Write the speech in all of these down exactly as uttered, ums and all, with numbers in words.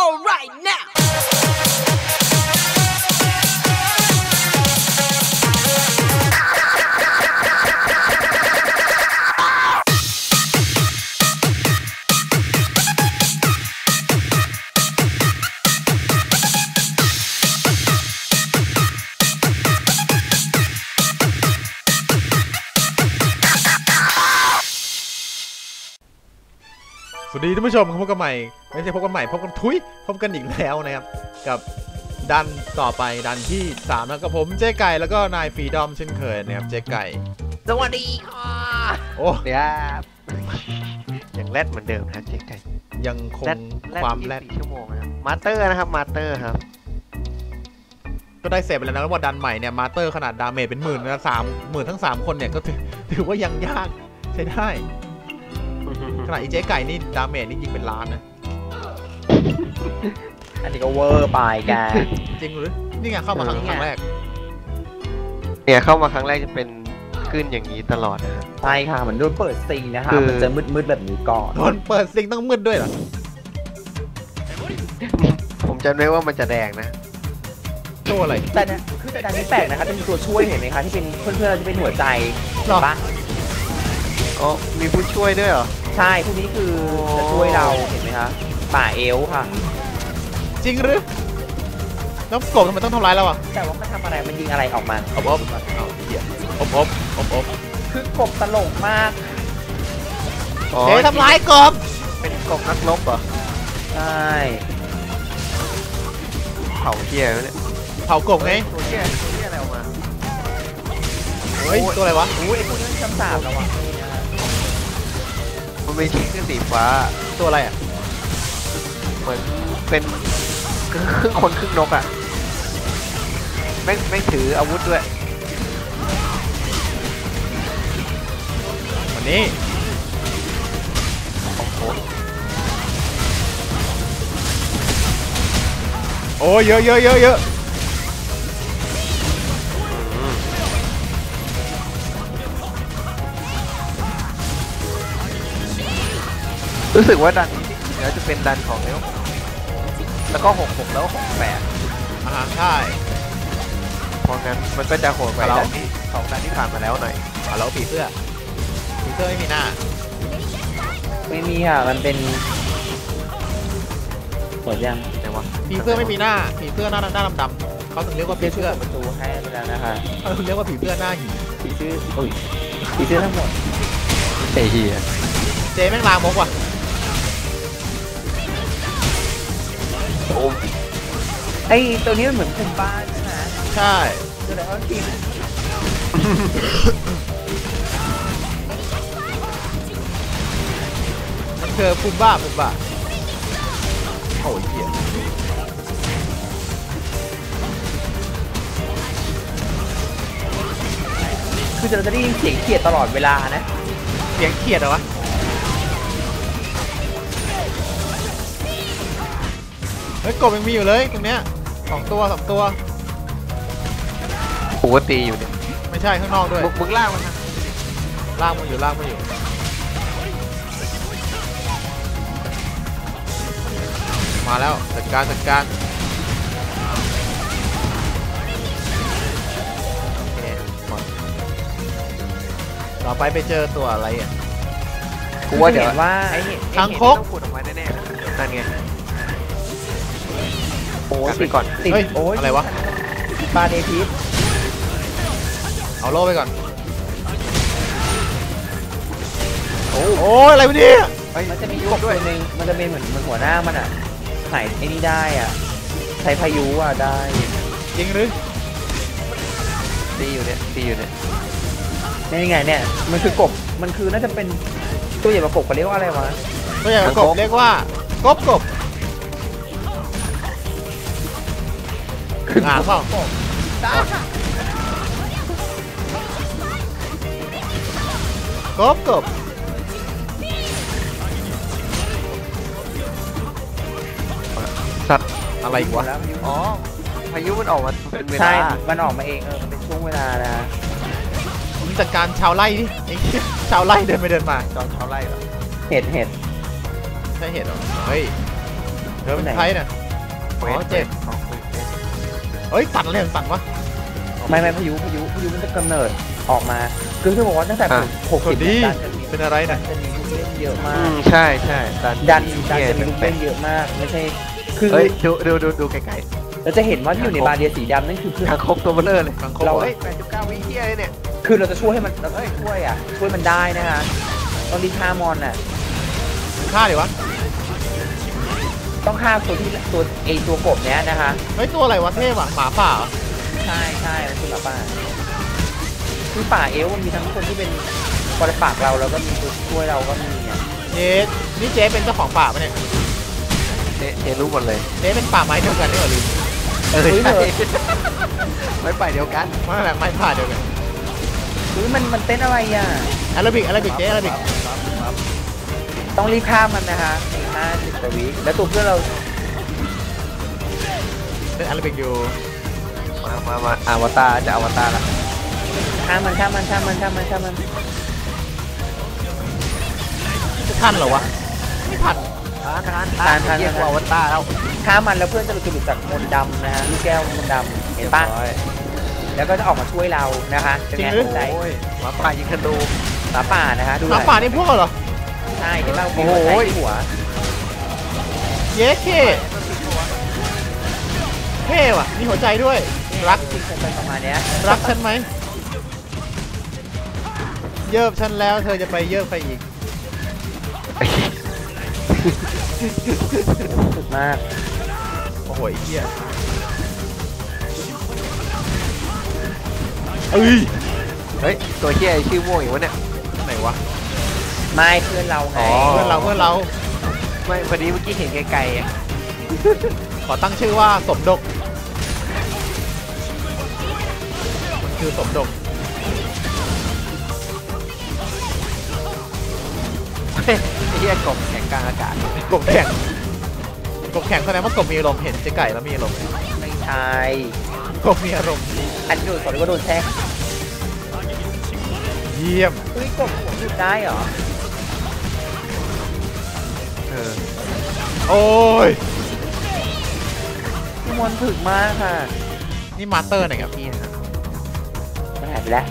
all right now สวัสดีท่านผู้ชมพบกันใหม่ไม่ใช่พบกันใหม่พบกันทุยพบกันอีกแล้วนะครับกับดันต่อไปดันที่สามแล้วกับผมเจ๊ไก่แล้วก็นายฟรีดอมเช่นเคยนะครับเจ๊ไก่สวัสดีค่ะโอ้เดี๋ยวยังแรดเหมือนเดิมนะเจ๊ไก่ยังคงความแรดชั่วโมงนะมาสเตอร์นะครับมาสเตอร์ครับก็ได้เสร็จไปแล้วนะว่าดันใหม่เนี่ยมาสเตอร์ขนาดดาเมจเป็นหมื่นนะสามหมื่นทั้งสามคนเนี่ยก็ถือถือว่ายังยากใช้ได้ขนาดอีเจ๊ไก่นี่ดาเมจนี่ยิงเป็นล้านนะอันนี้ก็เวอร์ไปแกจริงหรือนี่ไงเข้ามาครั้งแรกเนี่ยเข้ามาครั้งแรกจะเป็นขึ้นอย่างนี้ตลอดนะใช่ค่ะเหมือนโดนเปิดซิงนะคะมันจะมืดๆแบบนี้ก่อนโดนเปิดซิงต้องมืดด้วยเหรอผมจำได้ว่ามันจะแดงนะตัวอะไรแต่เนี่ยคือแต่อันนี้แปลกนะคะจะมีตัวช่วยเห็นไหมคะที่เป็นเพื่อนๆเราจะเป็นหัวใจหรอปะอ๋อมีผู้ช่วยด้วยเหรอใช่พวกนี้คือจะช่วยเราเห็นไหมคะป่าเอลค่ะจริงหรือแล้วกบทำไมต้องทำร้ายเราอ่ะแต่ว่ามันทำอะไรมันยิงอะไรออกมาอบอบเอาเหี้ยอบอบอบอบคือกบตลกมากเฮ้ยทำร้ายกบเป็นกบนักรบเหรอใช่เผาเที่ยเนี่ยเผากบไงตัวเที่ยตัวเที่ยอะไรออกมาเฮ้ยตัวอะไรวะโอ้ยไอ้พวกนี้มันจำสาบแล้ววะมันมีชิ้นสีฟ้าตัวอะไรอ่ะเหมือนเป็นครึ่งคนครึ่งนกอ่ะไม่ไม่ถืออาวุธด้วยวันนี้โอ้โหโอ้เยอะเยอะเยอะเยอะรู้สึกว่าดันนี้เดี๋ยวจะเป็นดันของเอลแล้วก็หกหกแล้วหกแปดอ่าใช่เพราะงั้นมันก็จะโหดไปดันที่สองดันที่ผ่านมาแล้วหน่อยอ่าแล้วผีเสื้อผีเสื้อไม่มีหน้าไม่มีค่ะมันเป็นหมดยังไหนวะผีเสื้อไม่มีหน้าผีเสื้อหน้าหน้าดำๆเขาถึงเรียกว่าผีเสื้อประตูให้ไปแล้วนะคะเขาถึงเรียกว่าผีเสื้อหน้าหินผีเสื้อโอ้ยผีเสื้อทั้งหมดเฮียเจ๊แม่งลามกว่ะโอ้ไอตัวนี้มันเหมือนคุมบ้านใช่ไหมใช่ตัวไหนเขาทีมมันคือคุมบ้าคุมบ้าโอ้ยเหี้ยคือเราจะได้ยินเสียงเขียดตลอดเวลานะเสียงเขียดเหรอวะเฮ้ยกบยังมีอยู่เลยตรงเนี้ยสองตัวสองตัวปกติอยู่เนี่ยไม่ใช่ข้างนอกด้วยมึงล่างมันนะล่างมันอยู่ล่างมันอยู่มาแล้วจัดการจัดการต่อไปไปเจอตัวอะไรอ่ะกูว่าเดี๋ยวว่าทางโคกพูดออกมาแน่ๆนั่นไงโอ้ติดก่อนติดโอ้ยอะไรวะปลาเดพิสเอาโล่ไปก่อนโอ้ยอะไรวะเนี่ยมันจะมียุคตัวนึงมันจะเป็นเหมือนมันหัวหน้ามันอ่ะไข่ไอ้นี่ได้อ่ะใช้พายุอ่ะได้จริงหรือตีอยู่เนี่ยตีอยู่เนี่ยนี่ไงเนี่ยมันคือกบมันคือน่าจะเป็นตัวใหญ่กว่ากบเขาเรียกว่าอะไรวะตัวใหญ่กว่ากบเรียกว่ากบกบอ่าเปล่ากบกบสัตว์อะไรวะอ๋อพายุมันออกมาเป็นเวลาใช่มันออกมาเองเออมันเป็นช่วงเวลานะผมจัดการชาวไร่ดิชาวไร่เดินไปเดินมาจอนชาวไร่เหรอเห็ดเห็ดใช่เห็ดเหรอเฮ้ยเธอเป็นใครเนี่ยอ๋อเจ็บเฮ้ยสั่นเลยสั่นวะไม่ไม่พายุพายุพายุมันจะกำเนิดออกมาคือจะบอกว่าตั้งแต่หกสวัสิสบดีดันจะมีเป็นอะไรนะจะมีลูกเล่นเยอะมาอืกมใช่ใช่ดันดันดันจะมีลูกเล่นเยอะมาก ไม่ใช่คือเฮ้ยดูดูดูดูไกลเราจะเห็นว่าที่อยู่ในบาเรียสีดำนั่นคือเพื่ๆอทางคบตัวเบลเลอร์เลยฟังเขาเราบอกเฮ้ยแปดจุดเก้าวิเทียเลยเนี่ยคือเราจะช่วยให้มันเราต้องช่วยอ่ะช่วยมันได้นะฮะต้องรีบฆ่ามอนอ่ะฆ่าดิวะต้องฆ่าตัวที่ตัวไอตัวกบเนี้ยนะคะเฮ้ยตัวอะไรวะเทพอ่ะหมาป่าเหรอใช่ใช่มันคือหมาป่าคือป่าเอลมันมีทั้งคนที่เป็นปรปักษ์เราแล้วก็มีตัวช่วยเราก็มีอ่ะเจ๊นี่เจ๊เป็นเจ้าของป่าปะเนี่ยเจเจรู้หมดเลยเจ๊เป็นป่าไม้เดียวกันนี่หรอลืมเออใช่ไม่ไปเดียวกันมาแหละไม้ผ่าเดียวกันหรือมันมันเต้นอะไรอ่ะอาราบิกอาราบิกเจ๊อาราบิกต้องรีบฆ่ามันนะคะในห้าสิบกว่าวิแล้วตัวเพื่อนเราเป็นอาราบิกอยู่มามามาอวตารจะอวตารละฆ่ามันฆ่ามันฆ่ามันฆ่ามันฆ่ามันจะทันเหรอวะไม่ทันทานทานทานเรียกว่าอวตารแล้วฆ่ามันแล้วเพื่อนจะหลุดหลุดจากมนต์ดำนะฮะลูกแก้วมนต์ดำเห็นปะแล้วก็จะออกมาช่วยเรานะคะเป็นไงสนใจโอ้ยหมาป่ายิงธนูหมาป่านะคะดูหมาป่านี่พวกเหรอใช่เห็นปะโอ้โหมีหัวใจที่หัวเย้เท่เท่ว่ะมีหัวใจด้วยรักจริงๆเป็นประมาณเนี้ยรักฉันไหมเยิบฉันแล้วเธอจะไปเยิบใครอีกสุดมากโอ้โหไอ้เหี้ยเอ้ยเฮ้ยตัวเฮียชื่อม่วงอีกวะเนี่ยไหนวะไม่เพื่อนเราไงอ๋อเพื่อนเราเพื่อนเราไม่พอดีเมื่อกี้เห็นไกลๆอ่ะขอตั้งชื่อว่าสมดกมันคือสมดกไอ้เฮียกบแข่งกลางอากาศกบแข่งกบแข่งแสดงว่ากบมีอารมณ์เห็นเจ๊ไก่แล้วมีอารมณ์ไม่ใช่กบมีอารมณ์อันนี้โดนขอเรียกว่าโดนแช่เยี่ยมเฮ้ยกบหัวหยุดได้เหรอเออโอ้ยมวนถึกมากค่ะนี่มาสเตอร์ไหนครับพี่ฮะมันหายไปแล้ว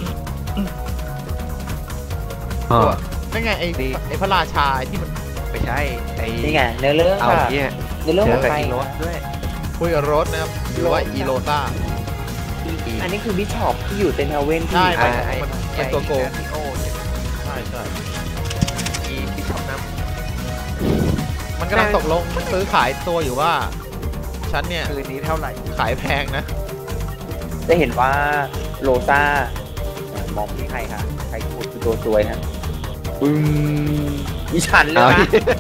ตัวนั่นไงไอ้ไอ้พระราชาที่มันไม่ใช่ไอ้นี่ไงเนื้อเรื่องเอาค่ะเฮียเนื้อเรื่องเจขอองกับใครอีโรสด้วยคุยกับรถนะครับหรือว่าอีโรต้าอันนี้คือบิชอปที่อยู่เซนทาเวนที่ใช่ไอ้มันไอ้มันเป็นตัวโกงไอ้โอ้ใช่ใช่อีบิชอปน้มันกำลังตกลงซื้อขายตัวอยู่ว่า ฉันเนี่ยำคืนนี้เท่าไหร่ขายแพงนะจะเห็นว่าโลซ่ามองที่ใครคะใครพูดคือตัวซวยฮะปึ้งอีฉันเลยเอานะ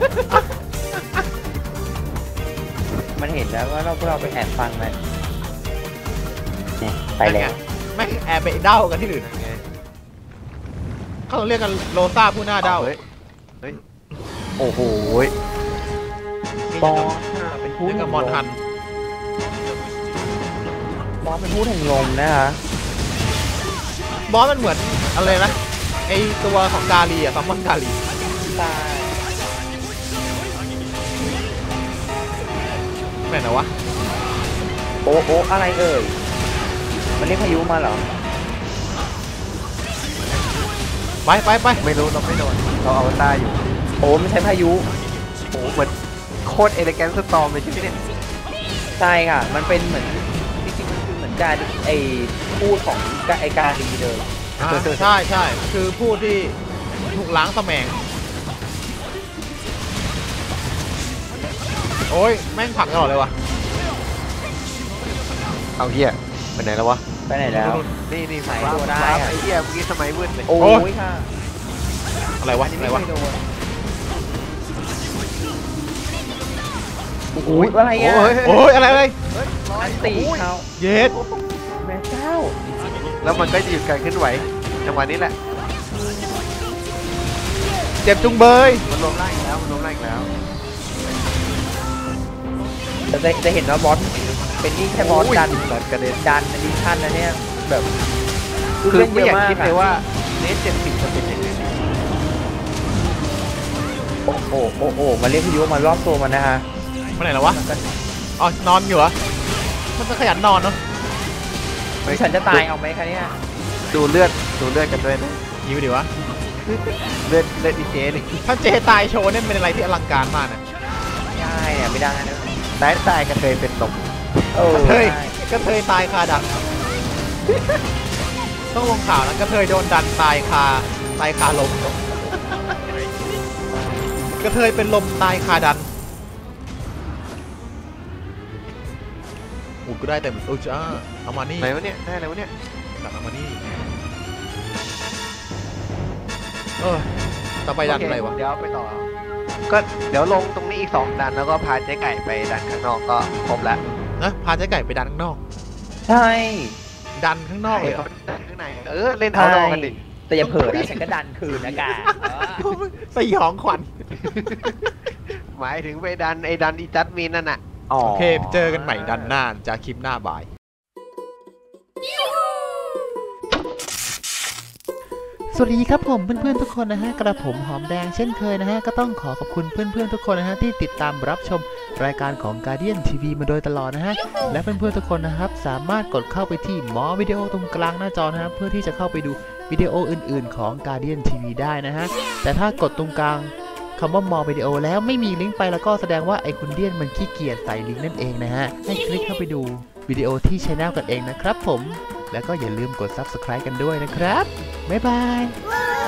มันเห็นแล้วว่าเราพวกเราไปแอบฟังมันเนี่ยไปแล้วแม่งแอบไปเด้ากันที่อื่นไงเขาเรียกกันโลซ่าผู้หน้าเด้าเฮ้ยเฮ้ยโอ้โหบอสเป็นผู้เรียกแห่กันงมอนลทัมนบอสเป็นผู้แห่งลมนะคะบอสมันเหมือนอะไรนะไอตัวของกาลีอะซัมมอนกาลีตายแม่นนะวะโอ้โอ้อะไรเอ่ยมันเรียกพายุมาเหรอไปไปไปไม่รู้เราไม่โดนเราอวตารอยู่โอ้ไม่ใช่พายุโอ้เหมือนโคตรเอเลแกนสตอมเลยใช่ไหมเนี่ยใช่ค่ะ มันเป็นเหมือนจริงๆมันคือเหมือนการไอ้พูดของไอ้กาลีเลยอ่าใช่ใช่คือผู้ที่ถูกล้างสแมงโอ้ยแม่งผลักตลอดเลยวะเอาเฮียไปไหนแล้ววะไปไหนแล้วนี่นี่หายว้าวตัวได้ว้าวอะไอ้เฮียเมื่อกี้สมัยมืดเลยโอ้ยค่ะอะไรวะอันนี้อะไรไม่วะเคยโดนโอ้ยอะไรอ่ะโอ้ยโอ้ยอะไรอะไรอันตีเขาเย็ดแม่เจ้าแล้วมันก็จะหยุดการเคลื่อนไหวจังหวะนี้แหละเจ็บจุงเบยมันลมไล่อีกแล้วมันลมไล่อีกแล้วจะจะจะเห็นว่าบอสเป็นนี่แค่บอสดันดันกระเด็นดันอดิชั่นนะเนี่ยแบบคือเล่นไม่เยอยากอะมากคิดเลยว่าเนสเจ็ดสิบจะเป็นยังไงโอ้โหโอ้โหมาเรียกพายุมารอบตัวมันนะฮะไปไหนแล้ววะอ๋อนอนอยู่เหรอมันจะขยันนอนเนาะฉันจะตายเอาไหมคะเนี่ยดูเลือดดูเลือดกันด้วยนะยิวดิวะเลือดเลือดอีเจนี่ถ้าเจตายโชว์เนี่ยเป็นอะไรที่อลังการมากนะไม่ได้เนี่ยไม่ได้นะตายตายกระเทยเป็นลมเออกระเทยกระเทยตายคาดันต้องลงข่าวนะกระเทยโดนดันตายคาตายคาลมกระเทยเป็นลมตายคาดันอู้ก็ได้เต็มอุ้ยจ้าเอามานี่ไหนวะเนี่ยได้อะไรวะเนี่ยกลับเอามานี่เออต่อไปดันอะไรวะเดี๋ยวไปต่อก็เดี๋ยวลงตรงนี้อีกสองดันแล้วก็พาเจ๊ไก่ไปดันข้างนอกก็ครบแล้วนะพาเจ๊ไก่ไปดันข้างนอกใช่ดันข้างนอกเลยเหรอดันข้างในเออเล่นเอาดอกันดิแต่อย่าเผลอนะฉันก็ดันคืนนะกาสยองขวัญหมายถึงไปดันไอ้ดันอีจัดมีนนั่นน่ะอ๋อโอเคเจอกันใหม่ดันหน้าจากคลิปหน้าบ่ายสวัสดีครับผมเพื่อนๆทุกคนนะฮะกระผมหอมแดงเช่นเคยนะฮะก็ต้องขอขอบคุณเพื่อนๆทุกคนนะฮะที่ติดตามรับชมรายการของ Guardian ที วี มาโดยตลอดนะฮะและเพื่อนๆทุกคนนะครับสามารถกดเข้าไปที่หมอวิดีโอตรงกลางหน้าจอนะฮะเพื่อที่จะเข้าไปดูวิดีโออื่นๆของ Guardian ที วี ได้นะฮะแต่ถ้ากดตรงกลางคำว่ามอวิดีโอแล้วไม่มีลิงก์ไปแล้วก็แสดงว่าไอคุณเดียนมันขี้เกียจใส่ลิงก์นั่นเองนะฮะให้คลิกเข้าไปดูวิดีโอที่ช anel กันเองนะครับผมแล้วก็อย่าลืมกด ซับสไครบ์ กันด้วยนะครับบ๊ายบาย